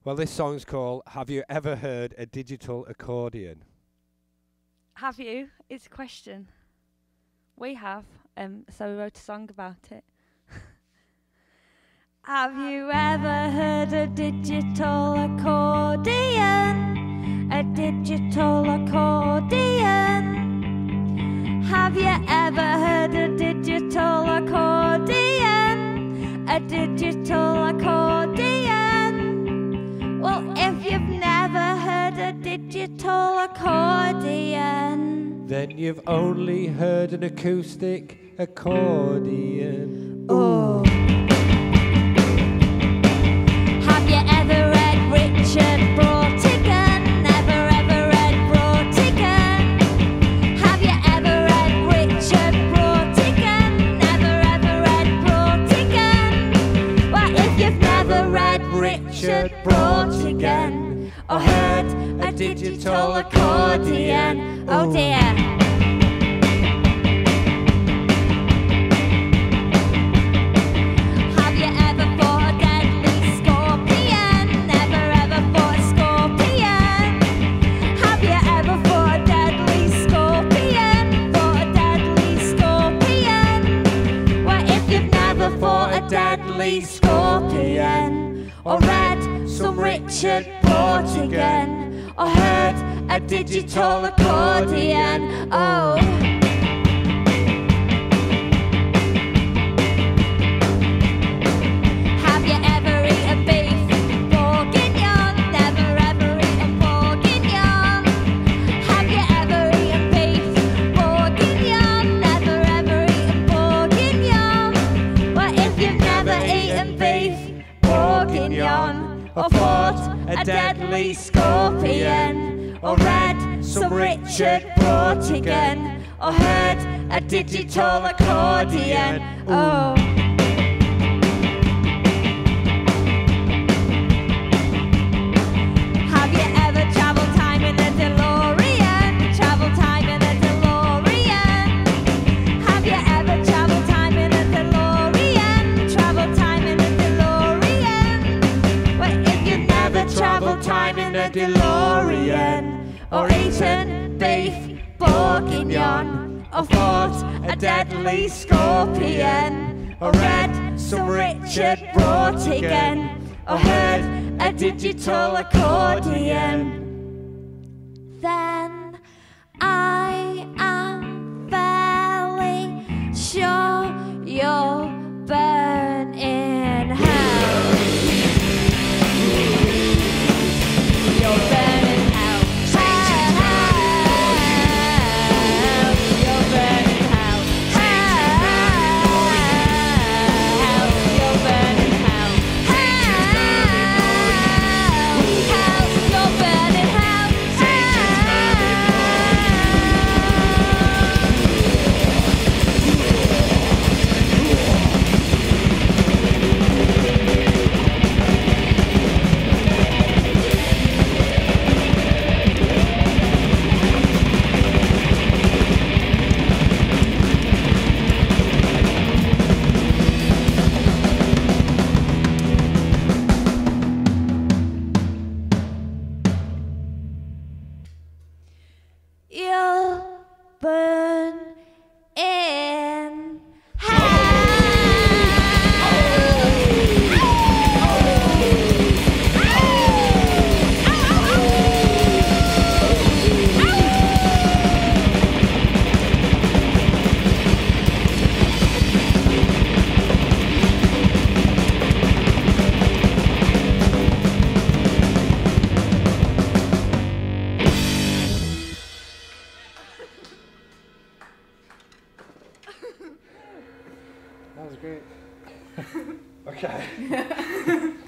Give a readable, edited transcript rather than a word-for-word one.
Well, this song's called Have You Ever Heard a Digital Accordion? Have you? It's a question. We have, so we wrote a song about it. Have you ever heard a digital accordion? A digital accordion? Have you ever heard a digital accordion? A digital accordion? Well, if you've never heard a digital accordion, then you've only heard an acoustic accordion. Oh. Have you ever read Richard Brautigan? Never ever read Brautigan? Have you ever read Richard Brautigan? Never ever read Brautigan? Well, if you've never read Richard Brautigan or heard a digital accordion, oh dear. Have you ever fought a deadly scorpion? Never ever fought a scorpion? Have you ever fought a deadly scorpion? Fought a deadly scorpion? Well, if you've never fought a deadly scorpion, or read some Richard Brautigan, or heard a digital accordion, oh. Have you ever eaten beef bourguignon? Never ever eaten bourguignon? Have you ever eaten beef bourguignon? Never ever eaten bourguignon? Well, if you've never eaten beef bourguignon, or fought a deadly scorpion, or read some Richard Brautigan, or heard a digital accordion, oh. Have you ever travelled time in a DeLorean? Travelled time in a DeLorean? Have you ever travelled time in a DeLorean? Travelled time in a DeLorean? Well, if you've never travelled time in a DeLorean, or eaten beef bourguignon, or fought a deadly scorpion, or read some Richard Brautigan, or heard a digital accordion, then I am fairly sure you'll burn in hell. You'll burn in hell. Hell. You'll burn in hell. Hell. You'll burn in hell. Hell. You'll burn in hell. You'll burn in That was great. Okay.